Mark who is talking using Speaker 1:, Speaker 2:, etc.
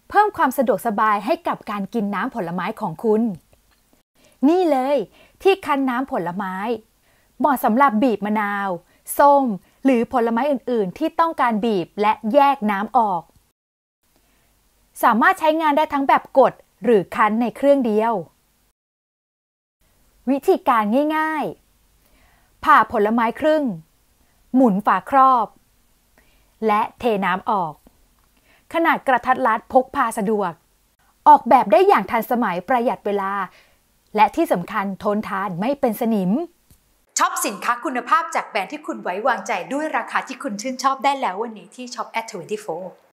Speaker 1: เพิ่มความสะดวกสบายให้กับการกินน้ำผลไม้ของคุณนี่เลยที่คั้นน้ำผลไม้เหมาะสำหรับบีบมะนาวส้มหรือผลไม้อื่นๆที่ต้องการบีบและแยกน้ำออกสามารถใช้งานได้ทั้งแบบกดหรือคั้นในเครื่องเดียววิธีการง่ายๆผ่าผลไม้ครึ่งหมุนฝาครอบและเทน้ำออกขนาดกระทัดรัดพกพาสะดวกออกแบบได้อย่างทันสมัยประหยัดเวลาและที่สำคัญทนทานไม่เป็นสนิมช็อปสินค้าคุณภาพจากแบรนด์ที่คุณไว้วางใจด้วยราคาที่คุณชื่นชอบได้แล้ววันนี้ที่ Shop@24